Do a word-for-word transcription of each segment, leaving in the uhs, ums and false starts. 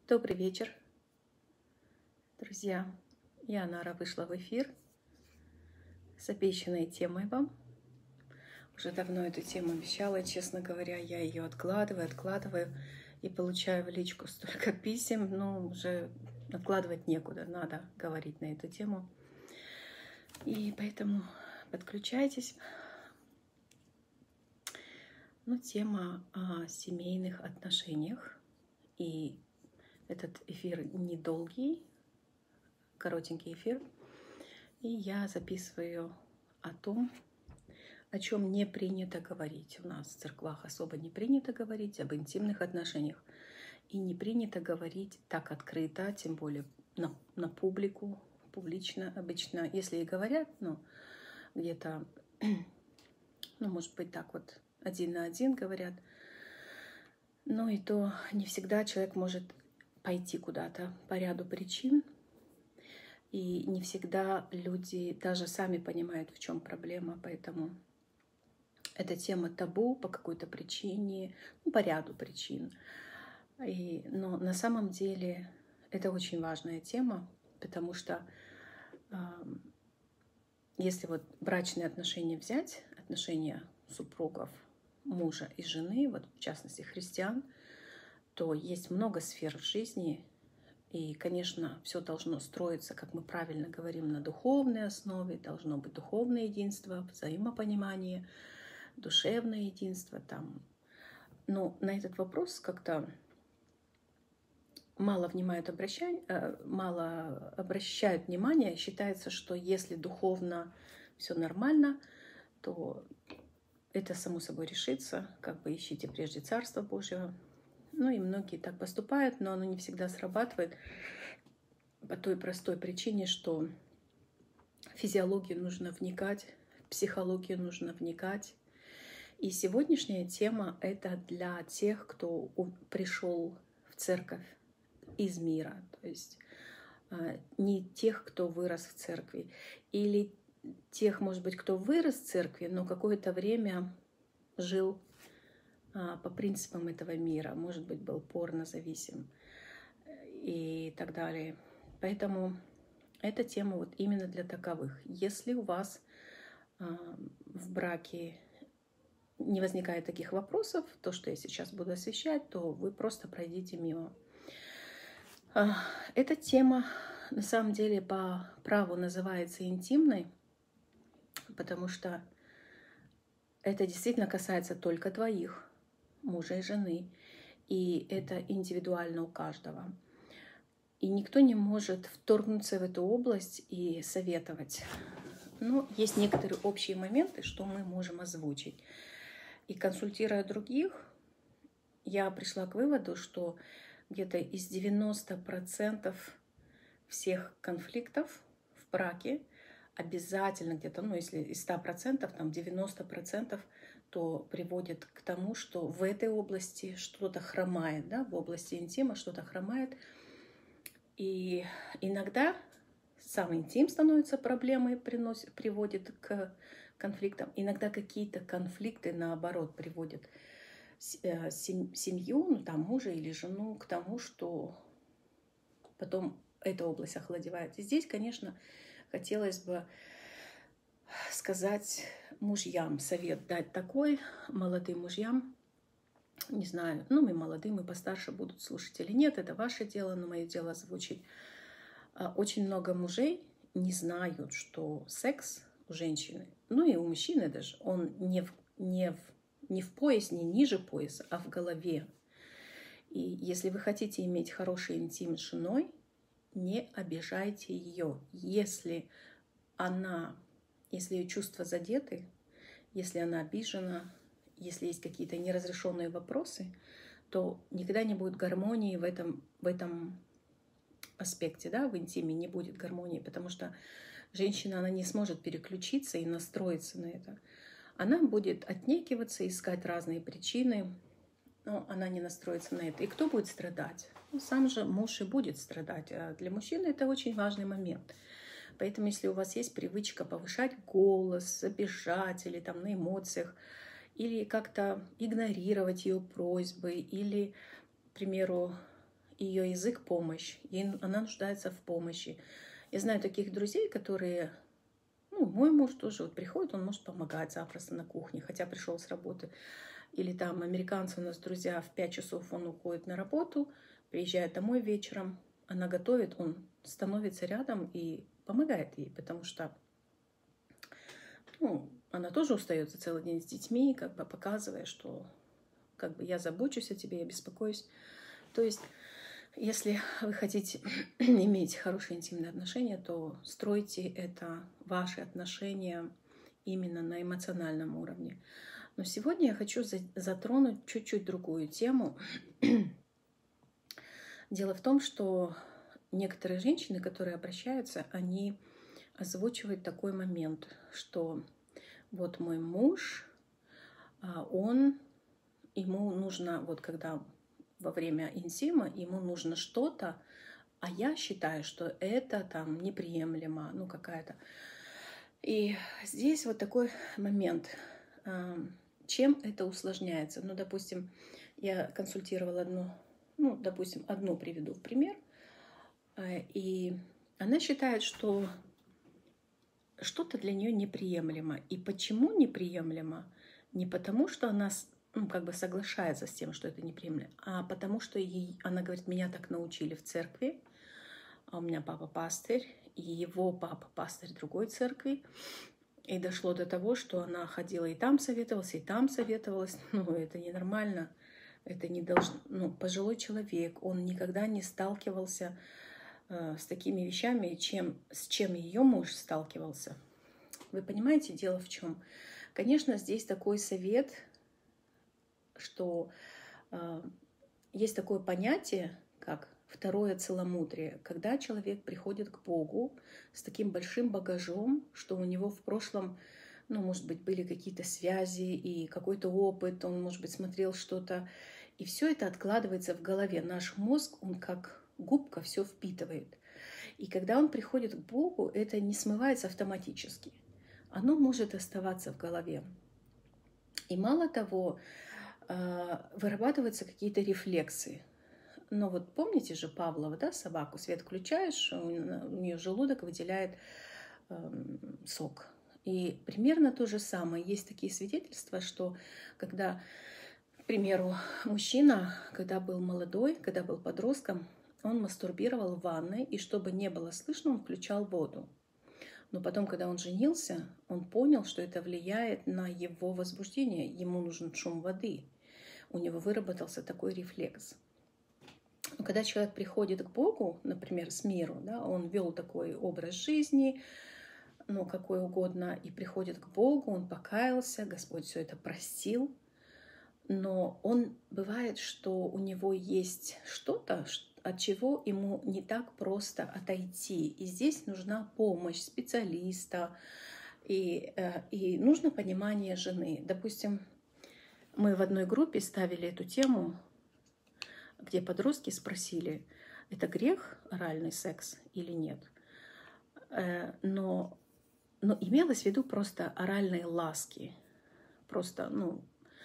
Добрый вечер, друзья. Я, Нара, вышла в эфир с обещанной темой вам. Уже давно эту тему обещала, и, честно говоря, я ее откладываю, откладываю и получаю в личку столько писем, но уже откладывать некуда, надо говорить на эту тему. И поэтому подключайтесь. Ну, тема о семейных отношениях. И этот эфир недолгий, коротенький эфир. И я записываю о том, о чем не принято говорить. У нас в церквах особо не принято говорить об интимных отношениях. И не принято говорить так открыто, тем более на, на публику, публично обычно. Если и говорят, ну, где-то, ну, может быть, так вот один на один говорят. Но и то не всегда человек может пойти куда-то по ряду причин. И не всегда люди даже сами понимают, в чем проблема. Поэтому эта тема табу по какой-то причине, ну, по ряду причин. И, но на самом деле это очень важная тема, потому что э, если вот брачные отношения взять, отношения супругов, мужа и жены, вот в частности христиан, то есть много сфер в жизни. И, конечно, все должно строиться, как мы правильно говорим, на духовной основе. Должно быть духовное единство, взаимопонимание, душевное единство. Там. Но на этот вопрос как-то мало внимают, обращать, мало обращают внимание. Считается, что если духовно все нормально, то это само собой решится. Как бы ищите прежде Царство Божьего. Ну и многие так поступают, но оно не всегда срабатывает по той простой причине, что в физиологию нужно вникать, в психологию нужно вникать. И сегодняшняя тема — это для тех, кто пришел в церковь из мира, то есть не тех, кто вырос в церкви, или тех, может быть, кто вырос в церкви, но какое-то время жил по принципам этого мира, может быть, был порнозависим и так далее. Поэтому эта тема вот именно для таковых. Если у вас в браке не возникает таких вопросов, то, что я сейчас буду освещать, то вы просто пройдите мимо. Эта тема на самом деле по праву называется интимной, потому что это действительно касается только двоих, мужа и жены, и это индивидуально у каждого. И никто не может вторгнуться в эту область и советовать. Но есть некоторые общие моменты, что мы можем озвучить. И консультируя других, я пришла к выводу, что где-то из девяноста процентов всех конфликтов в браке обязательно где-то, ну если из ста процентов, там девяносто процентов, то приводит к тому, что в этой области что-то хромает, да, в области интима что-то хромает. И иногда сам интим становится проблемой, приносит, приводит к конфликтам. Иногда какие-то конфликты, наоборот, приводят семью, ну, там, мужа или жену к тому, что потом эта область охладевает. И здесь, конечно, хотелось бы сказать мужьям, совет дать такой, молодым мужьям, не знаю, ну, мы молодым, и постарше будут слушать или нет, это ваше дело, но мое дело озвучить. Очень много мужей не знают, что секс у женщины, ну и у мужчины даже, он не в, не в, не в пояс, не ниже пояса, а в голове. И если вы хотите иметь хороший интим с женой, не обижайте ее. Если она, если ее чувства задеты, если она обижена, если есть какие-то неразрешенные вопросы, то никогда не будет гармонии в этом, в этом аспекте, да, в интиме не будет гармонии, потому что женщина, она не сможет переключиться и настроиться на это. Она будет отнекиваться, искать разные причины, но она не настроится на это. И кто будет страдать? Ну, сам же муж и будет страдать. А для мужчины это очень важный момент. Поэтому, если у вас есть привычка повышать голос, обижать или там на эмоциях, или как-то игнорировать ее просьбы, или, к примеру, ее язык — помощь. Ей, она нуждается в помощи. Я знаю таких друзей, которые... Ну, мой муж тоже вот приходит, он может помогать запросто на кухне, хотя пришел с работы. Или там американцы у нас друзья, в пять часов он уходит на работу, приезжает домой вечером, она готовит, он становится рядом и помогает ей, потому что ну, она тоже устает за целый день с детьми, как бы показывая, что как бы я забочусь о тебе, я беспокоюсь. То есть, если вы хотите иметь хорошие интимные отношения, то стройте это, ваши отношения именно на эмоциональном уровне. Но сегодня я хочу затронуть чуть-чуть другую тему. Дело в том, что некоторые женщины, которые обращаются, они озвучивают такой момент, что вот мой муж, он, ему нужно, вот когда во время интима, ему нужно что-то, а я считаю, что это там неприемлемо, ну какая-то. И здесь вот такой момент. Чем это усложняется? Ну, допустим, я консультировала одну, ну, допустим, одну приведу в пример, и она считает, что что-то для нее неприемлемо. И почему неприемлемо? Не потому, что она ну, как бы соглашается с тем, что это неприемлемо, а потому что ей, она говорит, меня так научили в церкви, а у меня папа пастырь, и его папа пастырь другой церкви. И дошло до того, что она ходила и там советовалась, и там советовалась. Ну, это ненормально. Это не должно... Ну, пожилой человек, он никогда не сталкивался э, с такими вещами, чем, с чем ее муж сталкивался. Вы понимаете, дело в чем? Конечно, здесь такой совет, что э, есть такое понятие, как второе целомудрие, когда человек приходит к Богу с таким большим багажом, что у него в прошлом, ну, может быть, были какие-то связи и какой-то опыт, он, может быть, смотрел что-то, и все это откладывается в голове. Наш мозг, он как губка все впитывает. И когда он приходит к Богу, это не смывается автоматически. Оно может оставаться в голове. И мало того, вырабатываются какие-то рефлексы. Но вот помните же Павлова, да, собаку, свет включаешь, у нее желудок выделяет э, сок. И примерно то же самое. Есть такие свидетельства, что когда, к примеру, мужчина, когда был молодой, когда был подростком, он мастурбировал в ванной, и чтобы не было слышно, он включал воду. Но потом, когда он женился, он понял, что это влияет на его возбуждение. Ему нужен шум воды. У него выработался такой рефлекс. Но когда человек приходит к Богу, например, с миру, да, он вел такой образ жизни, ну, какой угодно, и приходит к Богу, он покаялся, Господь все это простил, но он бывает, что у него есть что-то, от чего ему не так просто отойти. И здесь нужна помощь специалиста, и, и нужно понимание жены. Допустим, мы в одной группе ставили эту тему, где подростки спросили, это грех оральный секс или нет. Но, но имелось в виду просто оральные ласки. Просто, ну,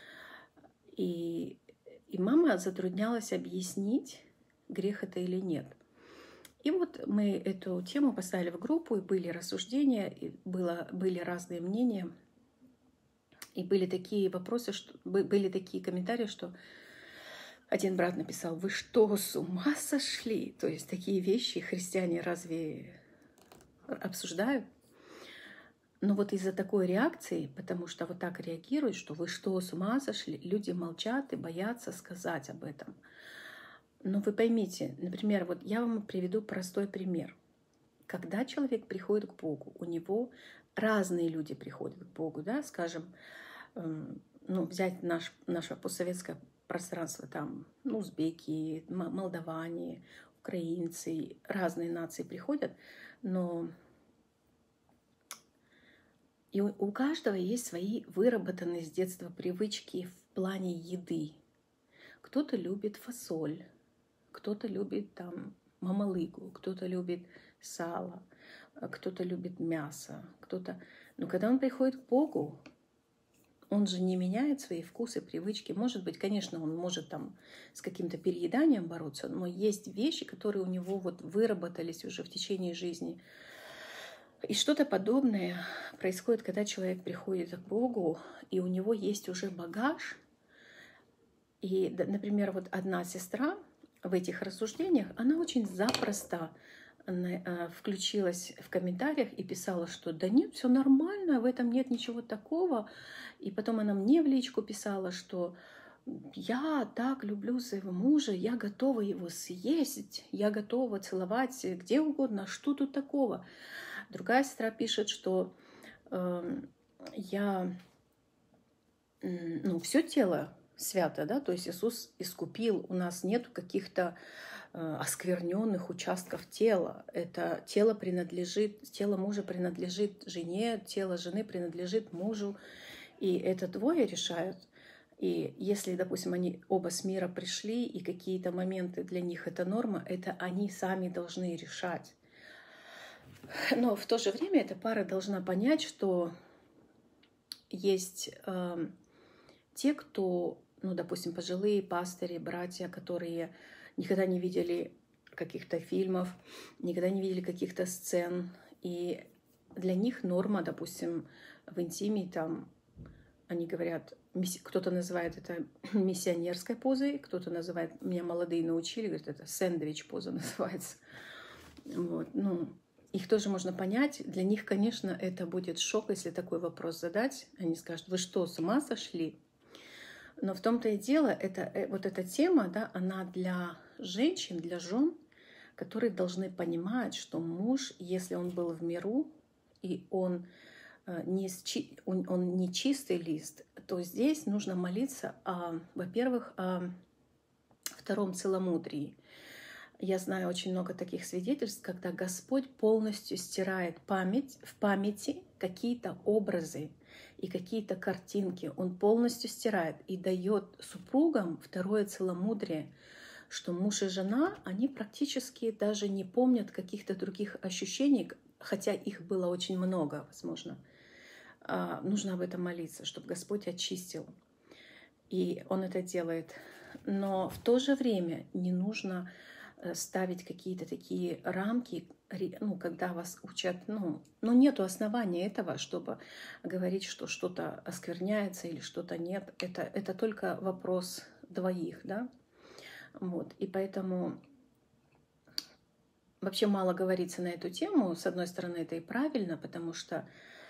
и, и мама затруднялась объяснить, грех это или нет. И вот мы эту тему поставили в группу, и были рассуждения, и было, были разные мнения, и были такие вопросы, что, были такие комментарии, что один брат написал, вы что, с ума сошли? То есть такие вещи христиане разве обсуждают? Но вот из-за такой реакции, потому что вот так реагируют, что вы что, с ума сошли? Люди молчат и боятся сказать об этом. Но вы поймите, например, вот я вам приведу простой пример. Когда человек приходит к Богу, у него разные люди приходят к Богу, да, скажем, ну, взять наш, наше постсоветское пространство, там, ну, узбеки, молдаване, украинцы, разные нации приходят, но и у каждого есть свои выработанные с детства привычки в плане еды. Кто-то любит фасоль, кто-то любит там мамалыгу, кто-то любит сало, кто-то любит мясо, кто-то... Но когда он приходит к Богу, он же не меняет свои вкусы, привычки. Может быть, конечно, он может там с каким-то перееданием бороться, но есть вещи, которые у него вот выработались уже в течение жизни. И что-то подобное происходит, когда человек приходит к Богу, и у него есть уже багаж. И, например, вот одна сестра в этих рассуждениях, она очень запросто включилась в комментариях и писала, что да нет, все нормально, в этом нет ничего такого. И потом она мне в личку писала, что я так люблю своего мужа, я готова его съесть, я готова целовать где угодно, что тут такого? Другая сестра пишет, что э, я, ну, все тело свято, да, то есть Иисус искупил, у нас нет каких-то э, оскверненных участков тела. Это тело принадлежит, тело мужа принадлежит жене, тело жены принадлежит мужу, и это двое решают. И если, допустим, они оба с мира пришли, и какие-то моменты для них это норма, это они сами должны решать. Но в то же время эта пара должна понять, что есть э, те, кто, ну, допустим, пожилые пастыри, братья, которые никогда не видели каких-то фильмов, никогда не видели каких-то сцен. И для них норма, допустим, в интиме, там, они говорят, кто-то называет это миссионерской позой, кто-то называет, меня молодые научили, говорят, это сэндвич-поза называется. Вот, ну, их тоже можно понять. Для них, конечно, это будет шок, если такой вопрос задать. Они скажут, вы что, с ума сошли? Но в том-то и дело, это, вот эта тема, да, она для женщин, для жен, которые должны понимать, что муж, если он был в миру, и он не, он, он не чистый лист, то здесь нужно молиться, о, во-первых, о втором целомудрии. Я знаю очень много таких свидетельств, когда Господь полностью стирает память, в памяти какие-то образы и какие-то картинки. Он полностью стирает и дает супругам второе целомудрие, что муж и жена, они практически даже не помнят каких-то других ощущений, хотя их было очень много, возможно. Нужно об этом молиться, чтобы Господь очистил. И Он это делает. Но в то же время не нужно ставить какие-то такие рамки, ну, когда вас учат, ну, но нету основания этого, чтобы говорить, что что-то оскверняется или что-то нет. Это, это только вопрос двоих, да. Вот. И поэтому вообще мало говорится на эту тему. С одной стороны, это и правильно, потому что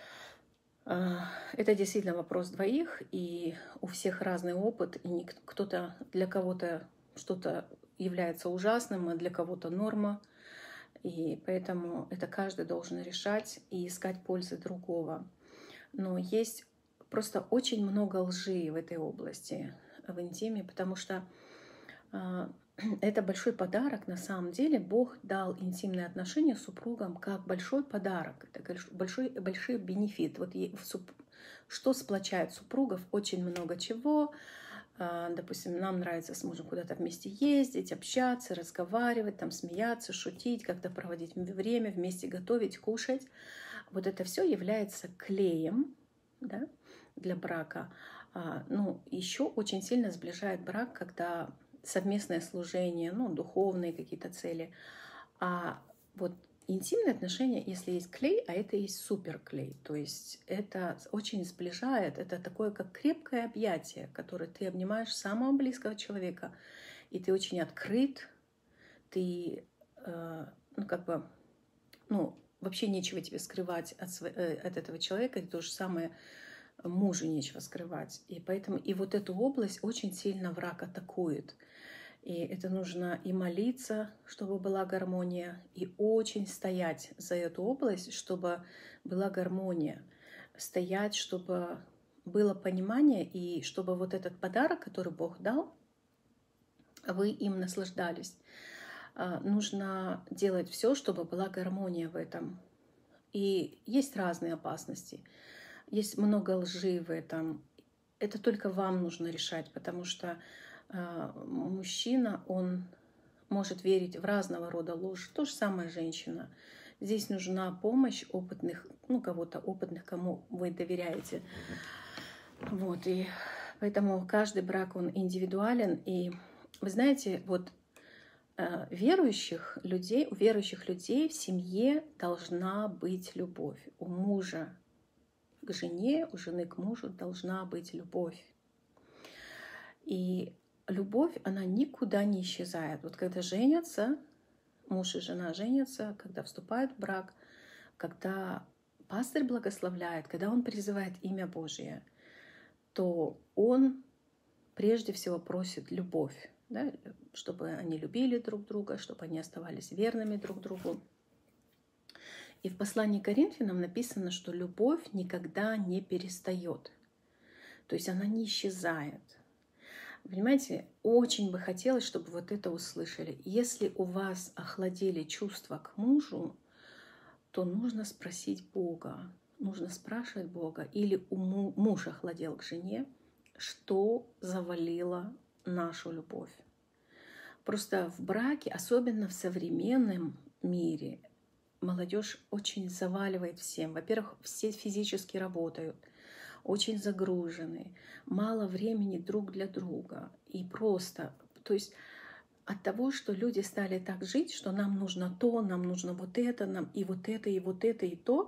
э, это действительно вопрос двоих, и у всех разный опыт, и кто-то для кого-то что-то является ужасным, а для кого-то норма. И поэтому это каждый должен решать и искать пользы другого. Но есть просто очень много лжи в этой области, в интиме, потому что э, это большой подарок. На самом деле Бог дал интимные отношения супругам как большой подарок. Это большой, большой бенефит. Вот что сплочает супругов? Очень много чего. Допустим, нам нравится с мужем куда-то вместе ездить, общаться, разговаривать, там, смеяться, шутить, как-то проводить время, вместе готовить, кушать. Вот это все является клеем, да, для брака. Ну, еще очень сильно сближает брак, когда совместное служение, ну, духовные какие-то цели. А вот интимные отношения, если есть клей, а это есть суперклей, то есть это очень сближает, это такое как крепкое объятие, которое ты обнимаешь самого близкого человека, и ты очень открыт, ты, э, ну, как бы, ну, вообще нечего тебе скрывать от, от этого человека, и то же самое мужу нечего скрывать, и поэтому и вот эту область очень сильно враг атакует. И это нужно и молиться, чтобы была гармония, и очень стоять за эту область, чтобы была гармония. Стоять, чтобы было понимание, и чтобы вот этот подарок, который Бог дал, вы им наслаждались. Нужно делать все, чтобы была гармония в этом. И есть разные опасности. Есть много лжи в этом. Это только вам нужно решать, потому что мужчина, он может верить в разного рода ложь. То же самое женщина. Здесь нужна помощь опытных, ну, кого-то опытных, кому вы доверяете. Вот, и поэтому каждый брак, он индивидуален. И вы знаете, вот э, верующих людей, у верующих людей в семье должна быть любовь. У мужа к жене, у жены к мужу должна быть любовь. И любовь, она никуда не исчезает. Вот когда женятся, муж и жена женятся, когда вступают в брак, когда пастырь благословляет, когда он призывает имя Божие, то он прежде всего просит любовь, да, чтобы они любили друг друга, чтобы они оставались верными друг другу. И в послании к Коринфянам написано, что любовь никогда не перестает. То есть она не исчезает. Понимаете, очень бы хотелось, чтобы вот это услышали. Если у вас охладели чувства к мужу, то нужно спросить Бога, нужно спрашивать Бога, или у мужа охладел к жене, что завалило нашу любовь. Просто в браке, особенно в современном мире, молодежь очень заваливает всем. Во-первых, все физически работают, очень загружены, мало времени друг для друга. И просто, то есть от того, что люди стали так жить, что нам нужно то, нам нужно вот это, нам и вот это, и вот это, и то,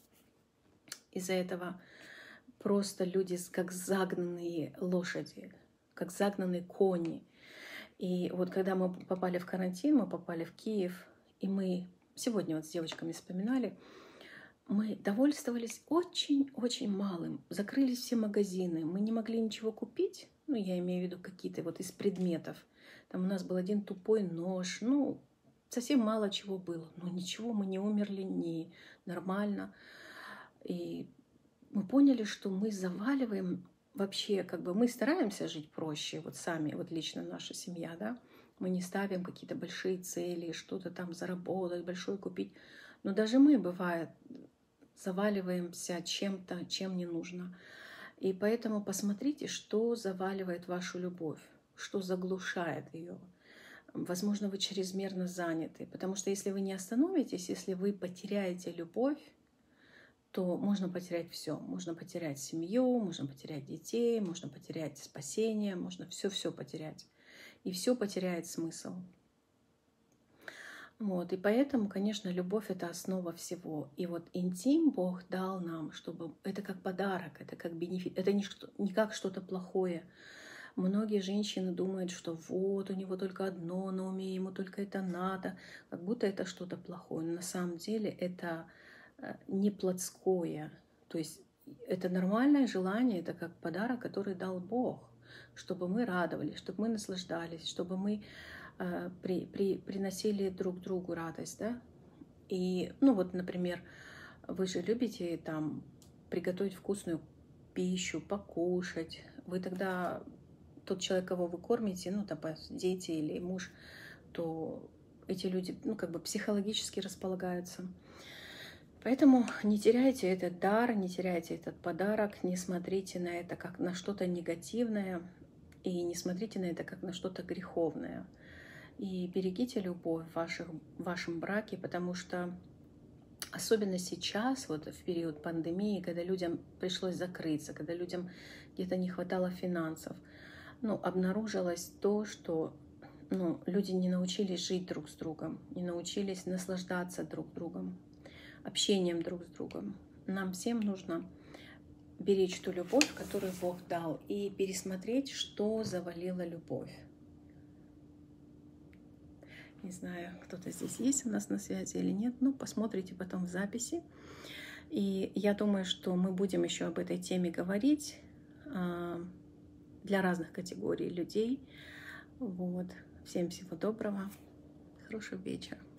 из-за этого просто люди как загнанные лошади, как загнанные кони. И вот когда мы попали в карантин, мы попали в Киев, и мы сегодня вот с девочками вспоминали, мы довольствовались очень-очень малым. Закрылись все магазины, мы не могли ничего купить, ну, я имею в виду какие-то вот из предметов. Там у нас был один тупой нож, ну, совсем мало чего было. Но ничего, мы не умерли, не нормально. И мы поняли, что мы заваливаем вообще, как бы мы стараемся жить проще, вот сами, вот лично наша семья, да. Мы не ставим какие-то большие цели, что-то там заработать, большое купить. Но даже мы, бывает, заваливаемся чем-то, чем не нужно. И поэтому посмотрите, что заваливает вашу любовь, что заглушает ее. Возможно, вы чрезмерно заняты, потому что если вы не остановитесь, если вы потеряете любовь, то можно потерять все. Можно потерять семью, можно потерять детей, можно потерять спасение, можно все-все потерять. И все потеряет смысл. Вот, и поэтому, конечно, любовь — это основа всего. И вот интим Бог дал нам, чтобы это как подарок, это как бенефит, это не, что, не как что-то плохое. Многие женщины думают, что вот у него только одно на уме, ему только это надо, как будто это что-то плохое. Но на самом деле это не плотское. То есть это нормальное желание, это как подарок, который дал Бог, чтобы мы радовались, чтобы мы наслаждались, чтобы мы При, при, приносили друг другу радость, да? И, ну вот, например, вы же любите там приготовить вкусную пищу, покушать. Вы тогда, тот человек, кого вы кормите, ну, там, дети или муж, то эти люди, ну, как бы психологически располагаются. Поэтому не теряйте этот дар, не теряйте этот подарок, не смотрите на это как на что-то негативное, и не смотрите на это как на что-то греховное. И берегите любовь в, ваших, в вашем браке, потому что особенно сейчас, вот в период пандемии, когда людям пришлось закрыться, когда людям где-то не хватало финансов, ну, обнаружилось то, что ну, люди не научились жить друг с другом, не научились наслаждаться друг другом, общением друг с другом. Нам всем нужно беречь ту любовь, которую Бог дал, и пересмотреть, что завалило любовь. Не знаю, кто-то здесь есть у нас на связи или нет. Ну, посмотрите потом в записи. И я думаю, что мы будем еще об этой теме говорить для разных категорий людей. Вот. Всем всего доброго. Хорошего вечера.